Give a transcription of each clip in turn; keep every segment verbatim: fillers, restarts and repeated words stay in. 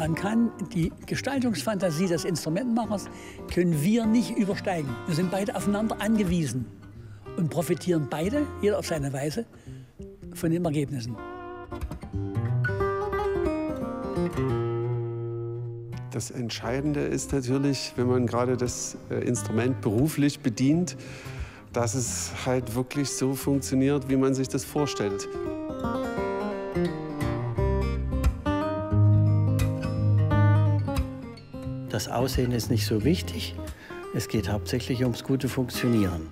Man kann die Gestaltungsfantasie des Instrumentenmachers können wir nicht übersteigen. Wir sind beide aufeinander angewiesen und profitieren beide, jeder auf seine Weise, von den Ergebnissen. Das Entscheidende ist natürlich, wenn man gerade das Instrument beruflich bedient, dass es halt wirklich so funktioniert, wie man sich das vorstellt. Das Aussehen ist nicht so wichtig. Es geht hauptsächlich ums gute Funktionieren.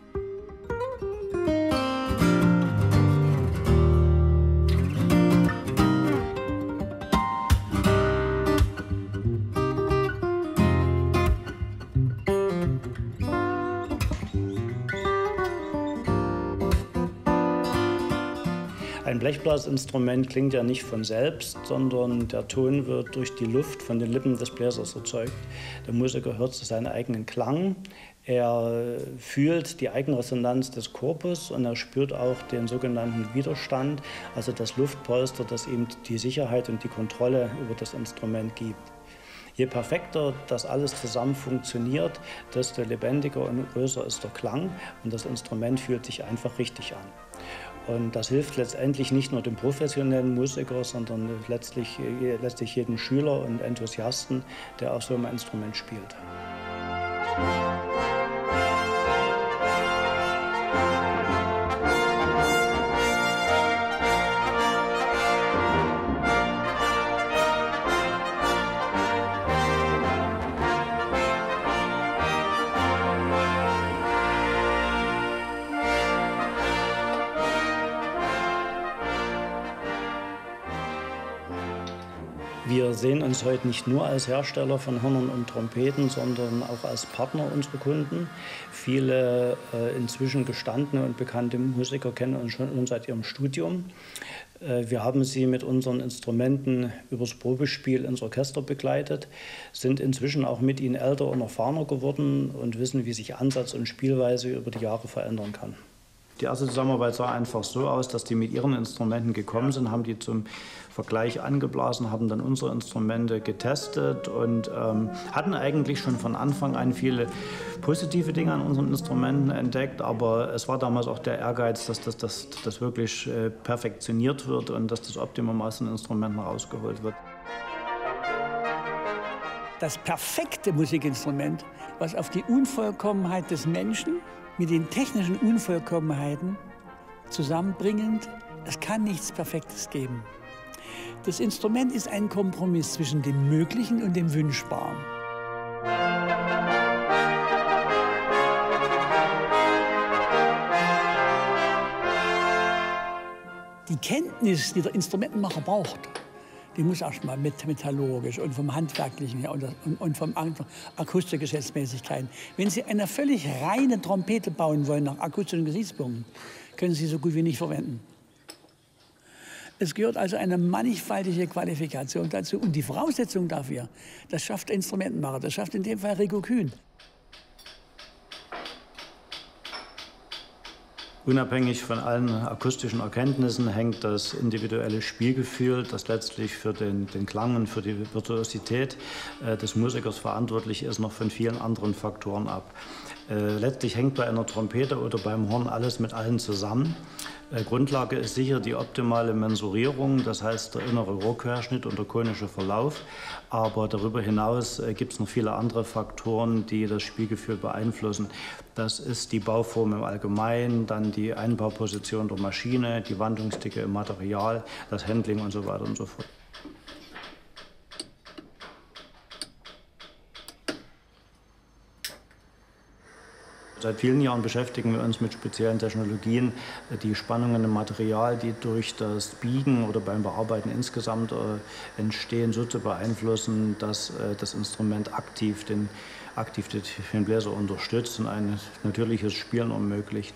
Ein Blechblasinstrument klingt ja nicht von selbst, sondern der Ton wird durch die Luft von den Lippen des Bläsers erzeugt. Der Musiker hört seinen eigenen Klang, er fühlt die Eigenresonanz des Korpus und er spürt auch den sogenannten Widerstand, also das Luftpolster, das ihm die Sicherheit und die Kontrolle über das Instrument gibt. Je perfekter das alles zusammen funktioniert, desto lebendiger und größer ist der Klang und das Instrument fühlt sich einfach richtig an. Und das hilft letztendlich nicht nur dem professionellen Musiker, sondern letztlich, letztlich jedem Schüler und Enthusiasten, der auf so einem Instrument spielt. Wir sehen uns heute nicht nur als Hersteller von Hörnern und Trompeten, sondern auch als Partner unserer Kunden. Viele äh, inzwischen gestandene und bekannte Musiker kennen uns schon seit ihrem Studium. Äh, wir haben sie mit unseren Instrumenten übers Probespiel ins Orchester begleitet, sind inzwischen auch mit ihnen älter und erfahrener geworden und wissen, wie sich Ansatz und Spielweise über die Jahre verändern kann. Die erste Zusammenarbeit sah einfach so aus, dass die mit ihren Instrumenten gekommen sind, haben die zum Vergleich angeblasen, haben dann unsere Instrumente getestet und ähm, hatten eigentlich schon von Anfang an viele positive Dinge an unseren Instrumenten entdeckt. Aber es war damals auch der Ehrgeiz, dass das, das, das wirklich äh, perfektioniert wird und dass das Optimum aus den Instrumenten rausgeholt wird. Das perfekte Musikinstrument, was auf die Unvollkommenheit des Menschen mit den technischen Unvollkommenheiten zusammenbringend, es kann nichts Perfektes geben. Das Instrument ist ein Kompromiss zwischen dem Möglichen und dem Wünschbaren. Die Kenntnis, die der Instrumentenmacher braucht, die muss erstmal mit metallurgisch und vom Handwerklichen her und, und, und vom akustischen Gesetzmäßigkeiten. Wenn Sie eine völlig reine Trompete bauen wollen nach akustischen Gesichtspunkten, können Sie sie so gut wie nicht verwenden. Es gehört also eine mannigfaltige Qualifikation dazu. Und die Voraussetzung dafür, das schafft der Instrumentenmacher, das schafft in dem Fall Rico Kühn. Unabhängig von allen akustischen Erkenntnissen hängt das individuelle Spielgefühl, das letztlich für den, den Klang und für die Virtuosität äh, des Musikers verantwortlich ist, noch von vielen anderen Faktoren ab. Äh, letztlich hängt bei einer Trompete oder beim Horn alles mit allen zusammen. Äh, Grundlage ist sicher die optimale Mensurierung, das heißt der innere Rohrquerschnitt und der konische Verlauf. Aber darüber hinaus äh, gibt es noch viele andere Faktoren, die das Spielgefühl beeinflussen. Das ist die Bauform im Allgemeinen, dann die Einbauposition der Maschine, die Wandungsdicke im Material, das Handling und so weiter und so fort. Seit vielen Jahren beschäftigen wir uns mit speziellen Technologien, die Spannungen im Material, die durch das Biegen oder beim Bearbeiten insgesamt äh, entstehen, so zu beeinflussen, dass äh, das Instrument aktiv den, aktiv den Bläser unterstützt und ein natürliches Spielen ermöglicht.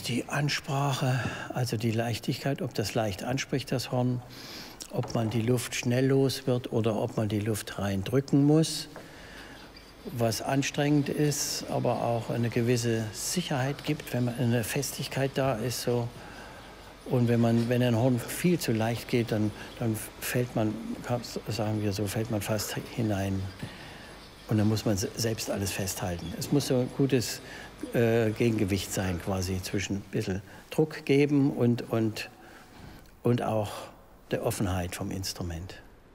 die Ansprache, also die Leichtigkeit, ob das leicht anspricht, das Horn, ob man die Luft schnell los wird oder ob man die Luft reindrücken muss, was anstrengend ist, aber auch eine gewisse Sicherheit gibt, wenn man eine Festigkeit da ist. So. Und wenn, man, wenn ein Horn viel zu leicht geht, dann, dann fällt man, sagen wir so, fällt man fast hinein. Und dann muss man selbst alles festhalten. Es muss so ein gutes äh, Gegengewicht sein, quasi zwischen ein bisschen Druck geben und, und, und auch der Offenheit vom Instrument.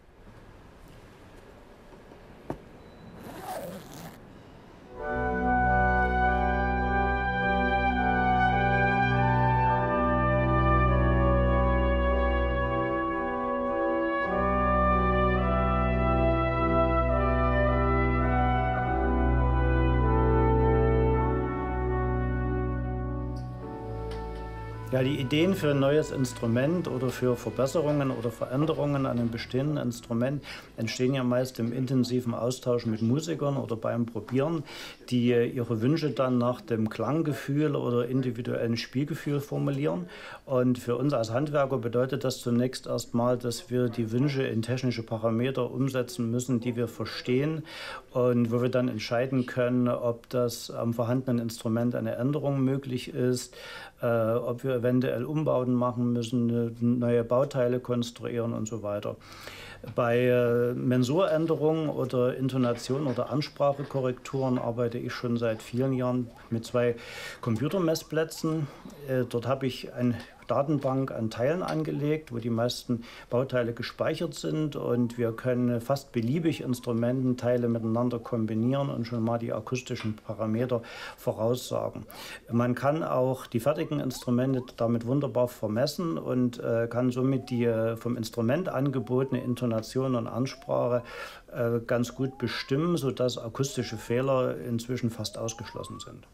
Ja, die Ideen für ein neues Instrument oder für Verbesserungen oder Veränderungen an einem bestehenden Instrument entstehen ja meist im intensiven Austausch mit Musikern oder beim Probieren, die ihre Wünsche dann nach dem Klanggefühl oder individuellen Spielgefühl formulieren. Und für uns als Handwerker bedeutet das zunächst erstmal, dass wir die Wünsche in technische Parameter umsetzen müssen, die wir verstehen und wo wir dann entscheiden können, ob das am vorhandenen Instrument eine Änderung möglich ist, äh, ob wir eventuell Umbauten machen müssen, neue Bauteile konstruieren und so weiter. Bei äh, Mensuränderungen oder Intonation- oder Ansprachekorrekturen arbeite ich schon seit vielen Jahren mit zwei Computermessplätzen. Äh, dort habe ich eine Datenbank an Teilen angelegt, wo die meisten Bauteile gespeichert sind, und wir können fast beliebig Instrumententeile miteinander kombinieren und schon mal die akustischen Parameter voraussagen. Man kann auch die fertigen Instrumente damit wunderbar vermessen und äh, kann somit die äh, vom Instrument angebotene Intonation und Ansprache äh, ganz gut bestimmen, sodass akustische Fehler inzwischen fast ausgeschlossen sind.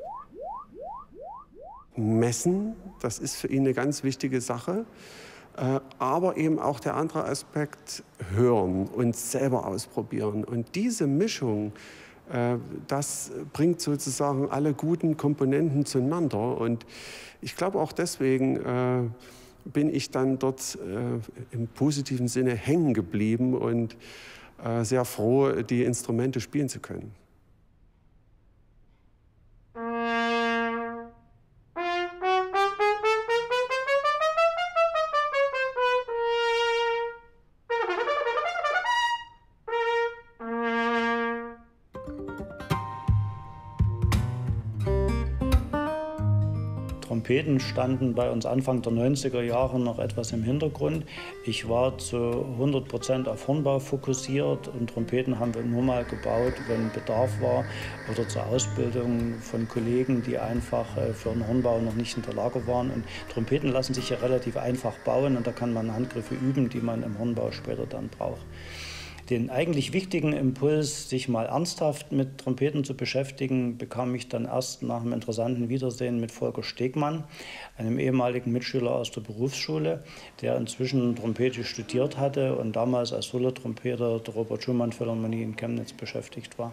Messen, das ist für ihn eine ganz wichtige Sache, äh, aber eben auch der andere Aspekt, hören und selber ausprobieren. Und diese Mischung, äh, das bringt sozusagen alle guten Komponenten zueinander. Und ich glaube auch deswegen äh, bin ich dann dort äh, im positiven Sinne hängen geblieben und äh, sehr froh, die Instrumente spielen zu können. Trompeten standen bei uns Anfang der neunziger Jahre noch etwas im Hintergrund. Ich war zu hundert Prozent auf Hornbau fokussiert, und Trompeten haben wir nur mal gebaut, wenn Bedarf war, oder zur Ausbildung von Kollegen, die einfach für den Hornbau noch nicht in der Lage waren. Und Trompeten lassen sich ja relativ einfach bauen, und da kann man Handgriffe üben, die man im Hornbau später dann braucht. Den eigentlich wichtigen Impuls, sich mal ernsthaft mit Trompeten zu beschäftigen, bekam ich dann erst nach einem interessanten Wiedersehen mit Volker Stegmann, einem ehemaligen Mitschüler aus der Berufsschule, der inzwischen Trompete studiert hatte und damals als Solotrompeter der Robert-Schumann-Philharmonie in Chemnitz beschäftigt war.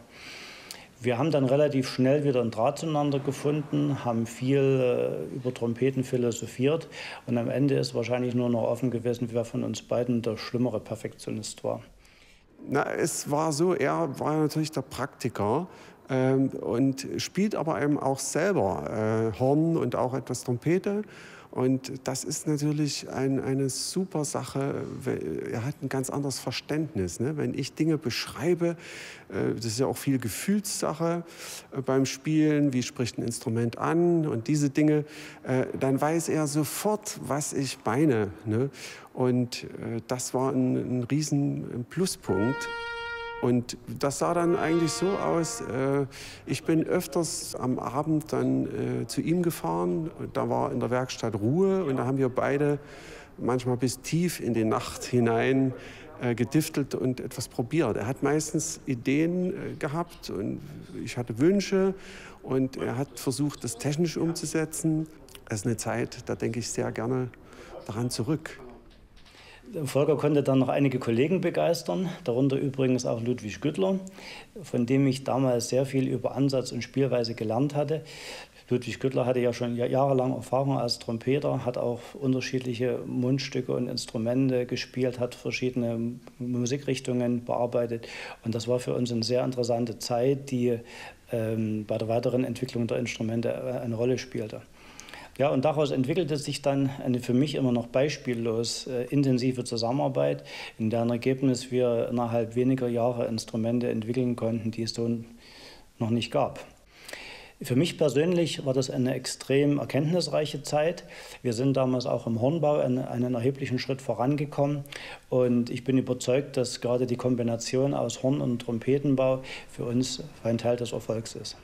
Wir haben dann relativ schnell wieder einen Draht zueinander gefunden, haben viel äh, über Trompeten philosophiert, und am Ende ist wahrscheinlich nur noch offen gewesen, wer von uns beiden der schlimmere Perfektionist war. Na, es war so, er war natürlich der Praktiker ähm, und spielt aber eben auch selber äh, Horn und auch etwas Trompete. Und das ist natürlich ein, eine super Sache. Er hat ein ganz anderes Verständnis. Ne? Wenn ich Dinge beschreibe, äh, das ist ja auch viel Gefühlssache äh, beim Spielen, wie spricht ein Instrument an und diese Dinge, äh, dann weiß er sofort, was ich meine. Ne? Und äh, das war ein, ein riesen Pluspunkt. Und das sah dann eigentlich so aus, äh, ich bin öfters am Abend dann äh, zu ihm gefahren. Da war in der Werkstatt Ruhe, und da haben wir beide manchmal bis tief in die Nacht hinein äh, gediftelt und etwas probiert. Er hat meistens Ideen äh, gehabt, und ich hatte Wünsche, und er hat versucht, das technisch umzusetzen. Das ist eine Zeit, da denke ich sehr gerne daran zurück. Volker konnte dann noch einige Kollegen begeistern, darunter übrigens auch Ludwig Güttler, von dem ich damals sehr viel über Ansatz und Spielweise gelernt hatte. Ludwig Güttler hatte ja schon jahrelang Erfahrung als Trompeter, hat auch unterschiedliche Mundstücke und Instrumente gespielt, hat verschiedene Musikrichtungen bearbeitet. Und das war für uns eine sehr interessante Zeit, die ähm, bei der weiteren Entwicklung der Instrumente eine Rolle spielte. Ja, und daraus entwickelte sich dann eine für mich immer noch beispiellos äh, intensive Zusammenarbeit, in deren Ergebnis wir innerhalb weniger Jahre Instrumente entwickeln konnten, die es so noch nicht gab. Für mich persönlich war das eine extrem erkenntnisreiche Zeit. Wir sind damals auch im Hornbau einen, einen erheblichen Schritt vorangekommen. Und ich bin überzeugt, dass gerade die Kombination aus Horn- und Trompetenbau für uns ein Teil des Erfolgs ist.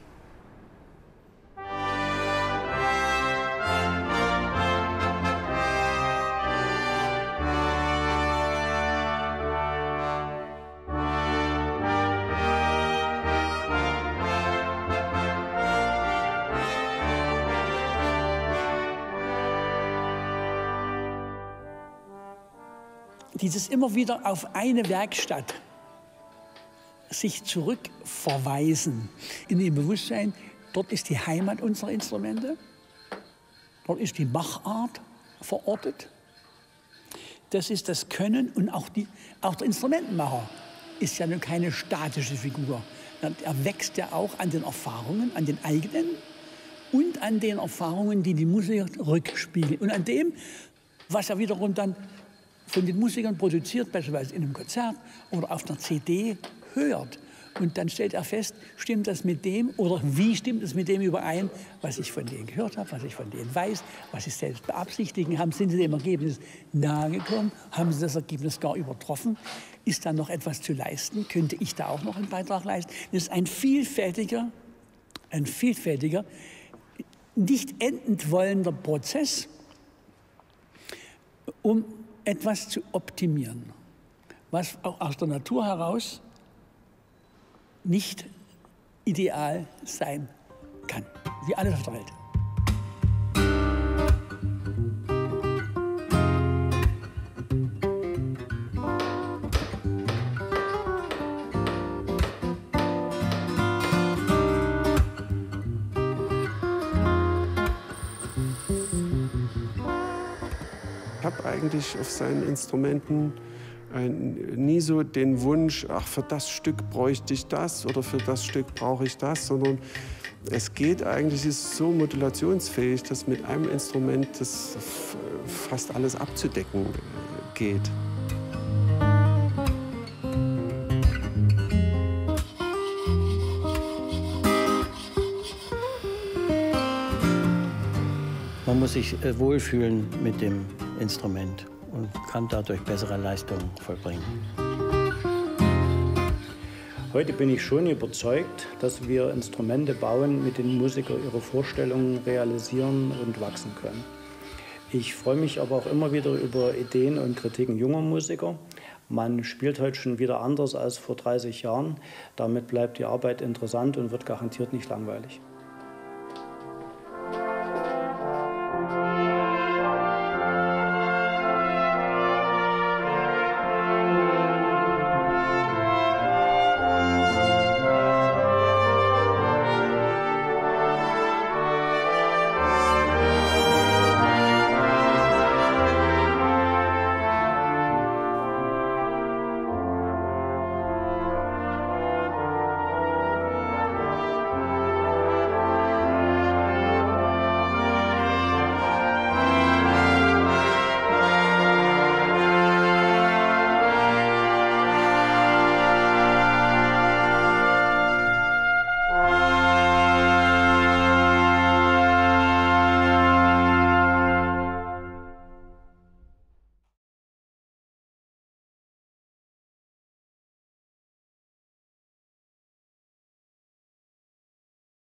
Dieses immer wieder auf eine Werkstatt sich zurückverweisen in dem Bewusstsein, dort ist die Heimat unserer Instrumente, dort ist die Machart verortet, das ist das Können und auch, die, auch der Instrumentenmacher ist ja nun keine statische Figur. Er wächst ja auch an den Erfahrungen, an den eigenen und an den Erfahrungen, die die Musiker rückspiegeln und an dem, was er wiederum dann von den Musikern produziert, beispielsweise in einem Konzert oder auf einer C D hört. Und dann stellt er fest, stimmt das mit dem oder wie stimmt es mit dem überein, was ich von denen gehört habe, was ich von denen weiß, was sie selbst beabsichtigen haben. Sind sie dem Ergebnis nahegekommen? Haben sie das Ergebnis gar übertroffen? Ist da noch etwas zu leisten? Könnte ich da auch noch einen Beitrag leisten? Das ist ein vielfältiger, ein vielfältiger, nicht endend wollender Prozess, um etwas zu optimieren, was auch aus der Natur heraus nicht ideal sein kann, wie alles auf der Welt. Ich habe eigentlich auf seinen Instrumenten äh, nie so den Wunsch, ach, für das Stück bräuchte ich das oder für das Stück brauche ich das, sondern es geht eigentlich, es ist so modulationsfähig, dass mit einem Instrument das fast alles abzudecken geht. Man muss sich äh, wohlfühlen mit dem Instrument und kann dadurch bessere Leistungen vollbringen. Heute bin ich schon überzeugt, dass wir Instrumente bauen, mit denen Musiker ihre Vorstellungen realisieren und wachsen können. Ich freue mich aber auch immer wieder über Ideen und Kritiken junger Musiker. Man spielt heute schon wieder anders als vor dreißig Jahren. Damit bleibt die Arbeit interessant und wird garantiert nicht langweilig.